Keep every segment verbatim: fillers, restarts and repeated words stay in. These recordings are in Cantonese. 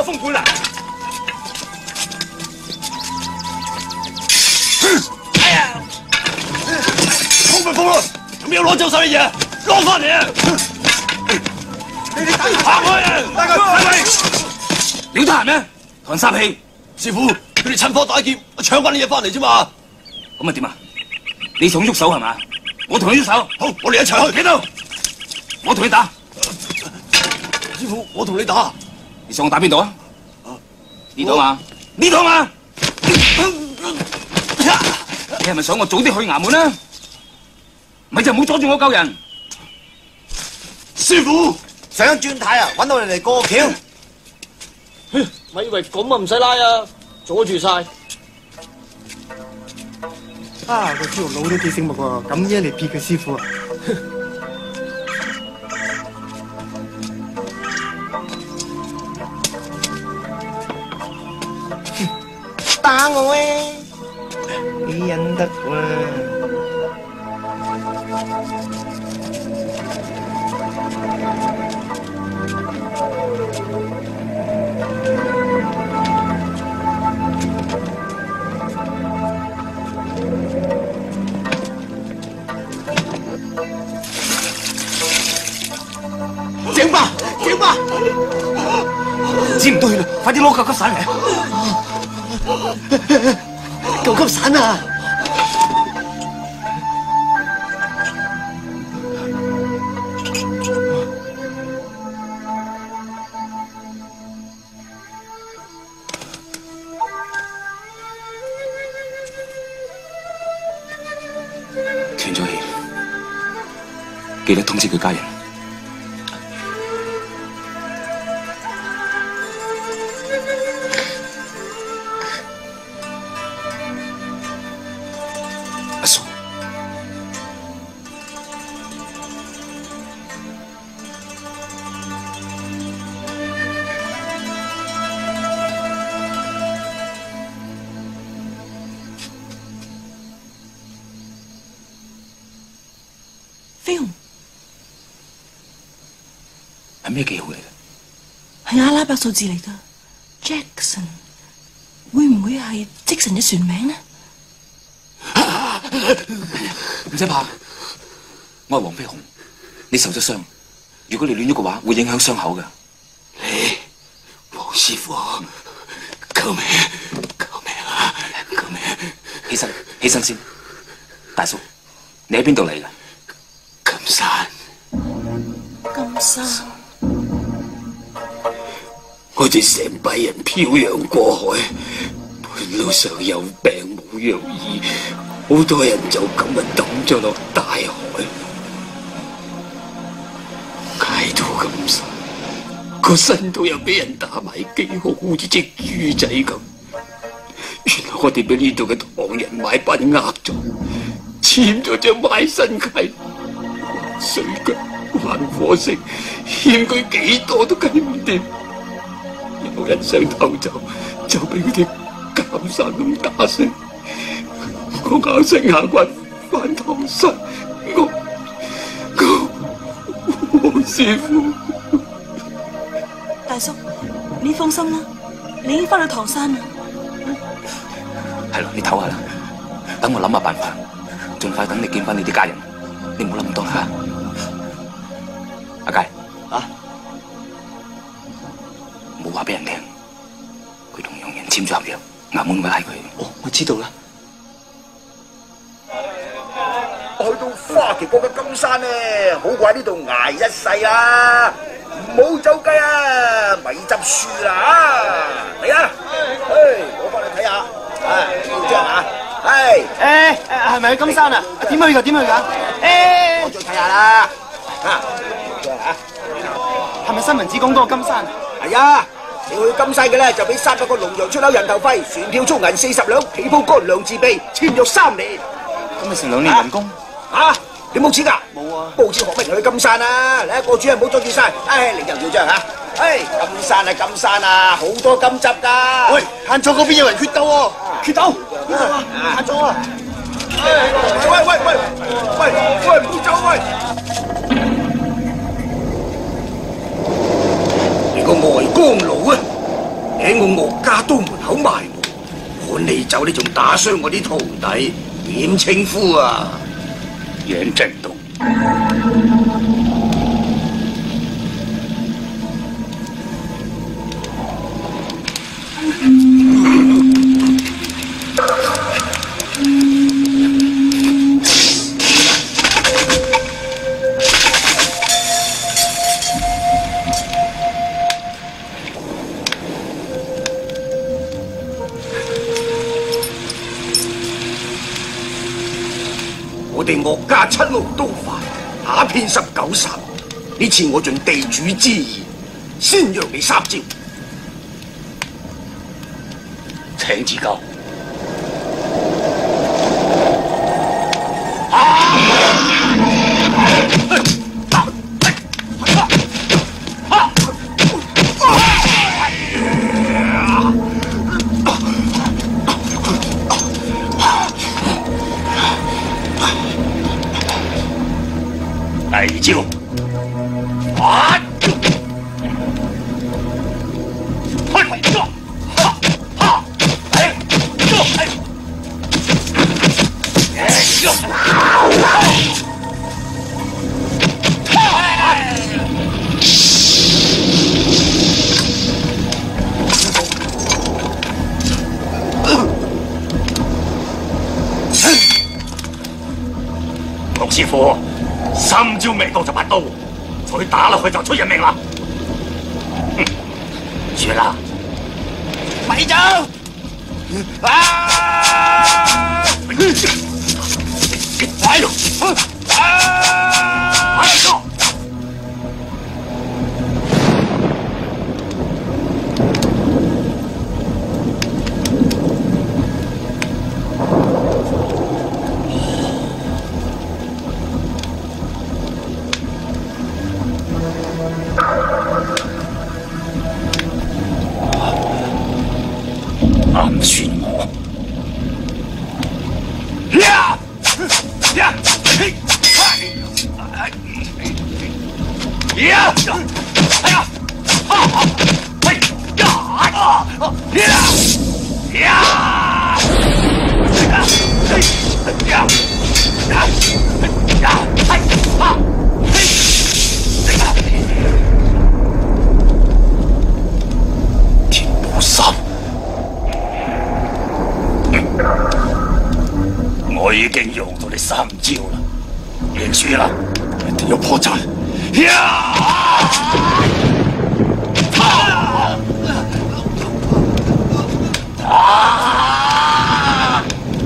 封管啦！哎呀！封咪封咯，有咩要攞走晒嘅嘢？攞翻嚟啊！你哋打開啊！大家係咪？你得閒咩？同人殺氣？師傅，佢哋趁火打劫，搶翻啲嘢翻嚟啫嘛。咁啊點啊？你想喐手係嘛？我同你喐手。好，我哋一齊去。企度，我同你打。師傅，我同你打。你想我打邊度啊？呢度嘛？呢度嘛？你係咪想我早啲去衙門啊？咪就唔好阻住我救人。師傅， 想轉軚啊，揾我哋嚟過橋。 咪以為咁啊唔使拉啊，阻住晒。 啊，個豬肉佬都幾醒目喎，咁樣嚟撇佢師傅啊！ 打我喂！你忍得喎。 整吧，整吧！知唔對啦，快啲攞救急傘嚟！ 救急傘啊！ 斷咗氣，記得通知佢家人。阿叔， 飛鴻係咩記號嚟嘅？ 係阿拉伯數字嚟㗎 ，Jackson 會唔會係積神嘅船名呢？ 唔使怕，我係黃飛鴻，你受咗傷，如果你亂喐嘅話，會影響傷口㗎。 你，黃師傅，救命！救命啊！救命！ 起身，起身先。大叔，你喺邊度嚟㗎？ 金山。 金山。 我哋成班人漂洋過海，半路上有病冇藥醫，好多人就咁啊抌咗落大海。街到咁深，個身度又俾人打埋記號，好似隻豬仔咁。原來我哋俾呢度嘅唐人買辦呃咗，簽咗張賣身契，還水腳還伙食，欠佢幾多都計唔掂。有人想偷走，就俾佢哋監生咁打死。我咬聲下骨返唐山，我我黃師傅。 大叔，你放心啦，你已經翻到唐山啦。 係咯，你唞下啦，等我諗下辦法，盡快等你見翻你啲家人。你唔好諗咁多吓。阿佳， 啊， 唔好話俾人聽，佢同洋人簽咗合約，衙門會嗌佢。 哦，我知道啦。 去到花旗國嘅金山咧，好過喺呢度捱一世啊！唔好走雞啊，咪執輸啦啊！嚟啊！誒，我幫你睇下，啊，呢張啊，係誒誒，係咪去金山啊？點去㗎？點去㗎？誒， 我再睇下啦。啊，呢張啊， 係咪新聞紙講嗰個金山？ 係啊，你去金山嘅咧就俾三百個龍洋出口人頭費，船票充銀四十兩，被鋪乾糧自備，簽約三年。 咁咪成兩年人工？ 啊！你冇錢㗎？ 冇啊！ 報紙學乜人去金山啊？嚟個主人唔好阻住晒，唉，你又要張嚇？唉，金山啊金山啊，好多金汁㗎！ 喂，限咗嗰邊有人決鬥喎，決鬥，邊度啊？限咗啊！ 喂喂喂喂喂，唔好走喂！你個外江佬啊！ 你走，你仲打傷我啲徒弟，點稱呼啊？ 袁振東。 我哋岳家七路刀法，打遍十九省。呢次我盡地主之誼，先讓你三招。 請指教。第二招，啊！陸師傅。三招未到就拔刀，再打落去就出人命啦！哼，算啦， 咪走！啊！ 快咯！啊！快走！暗算我！呀呀嘿呀哎呀哈哈嘿呀啊呀呀呀呀呀呀嘿哈嘿天不散。我已經用到你三招啦，認輸啦，一定要破綻！呀！啊！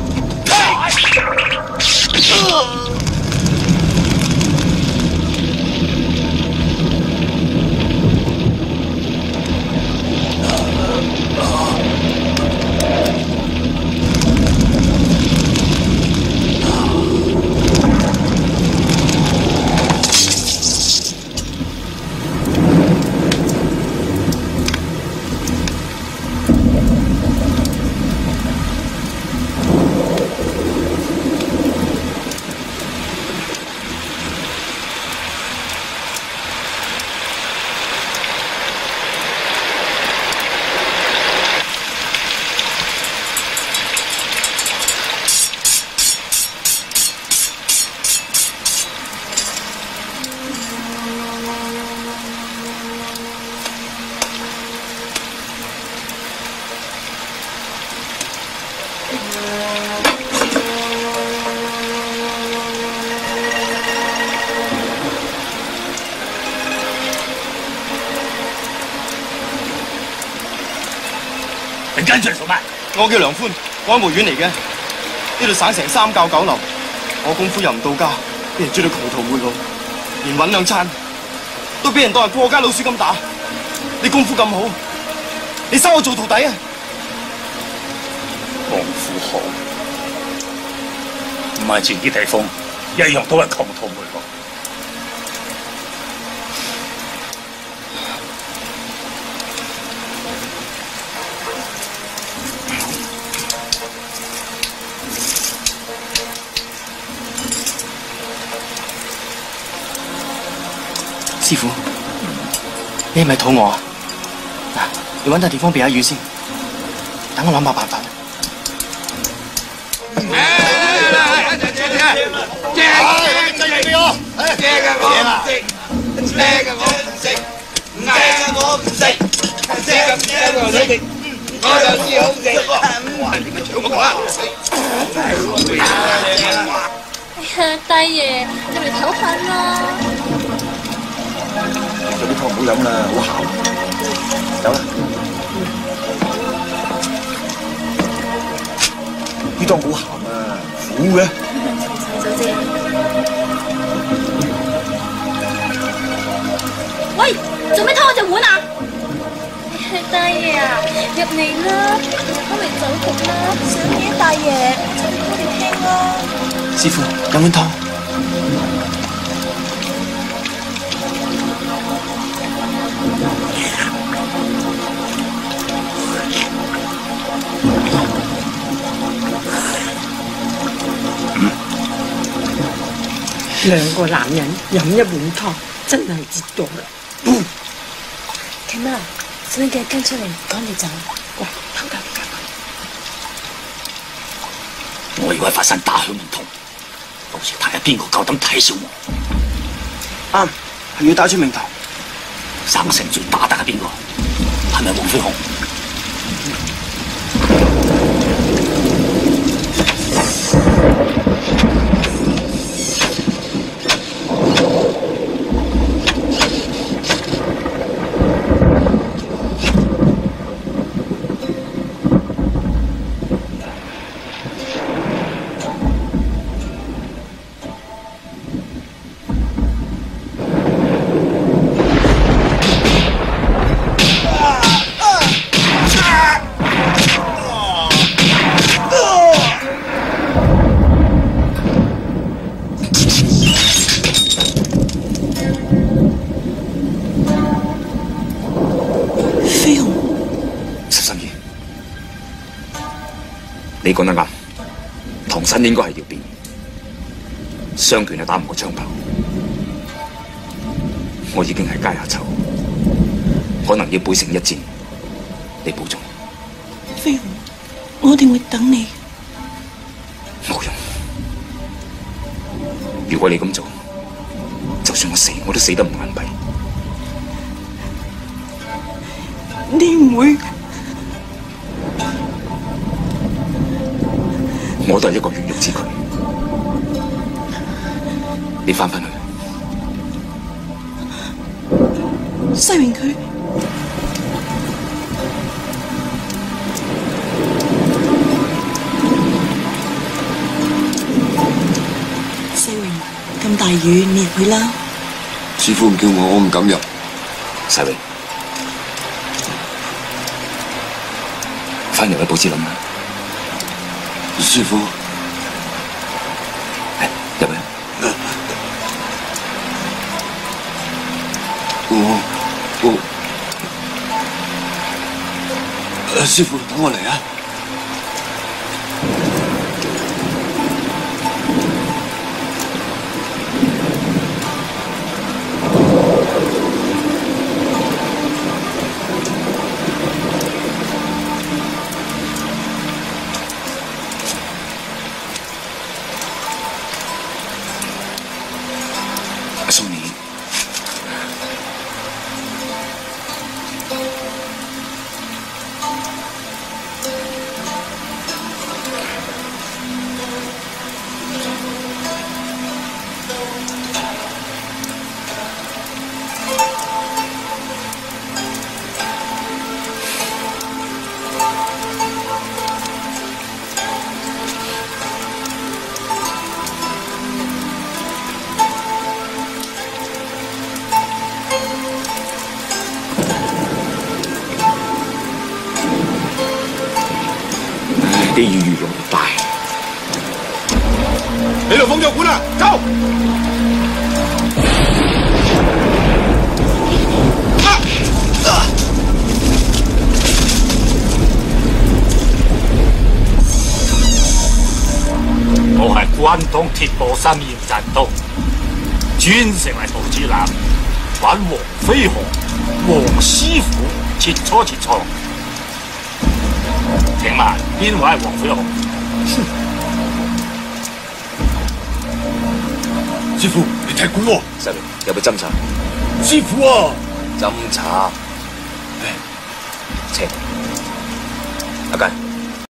你跟住嚟做咩？ 我叫梁寬，我喺梅縣嚟嘅，呢度省成三教九流，我功夫又唔到家，俾人追到窮途末路，連揾兩餐都俾人當係過街老鼠咁打。你功夫咁好，你收我做徒弟啊？ 功夫好，唔係前啲地方一樣都係窮途末路。 師傅，你係咪肚餓啊？嗱，你揾笪地方避下雨先，等我諗下辦法。 大爺，入嚟唞下啦。 有啲湯唔好飲啦，好鹹。走啦。啲湯好鹹啊，苦嘅。 走先。喂，做咩偷我隻碗啊？大爺啊，入嚟啦，開嚟走局啦。小嘢，大爺，就我哋傾啦。 師傅，飲碗湯。 兩個男人飲一碗湯，真係折墮啦！ 契媽，使唔使跟出嚟趕你走？ 喂，偷偷哋我要喺佛山打響名堂，到時睇下邊個夠膽睇小我。 啱，係要打出名堂。 生成最打得係邊個？係咪黃飛鴻？你講得啱，唐身應該係要變，雙拳係打唔過槍炮。我已經係階下囚，可能要背城一戰。你保重。 飛鴻，我一定會等你。 冇用，如果你咁做，就算我死，我都死得唔眼閉。 你唔會。 我都係一個血肉之軀，你翻返去。 西榮佢，西榮咁大雨，你入去啦。 師傅唔叫我，我唔敢入。 西榮，翻入去寶芝林啦。 師傅， 嚟入去。 我我，師傅等我嚟啊！ 送你。啲雨越落越大， 你度封咗管啦，走！ 我係關東鐵布衫嚴振東，專成為寶芝男，玩黃飛鴻、黃師傅切磋切磋。請問邊位係黃飛鴻？ 師傅，你踢館喎！ 細明，有冇斟茶？ 師傅啊！ 斟茶。請。阿佳。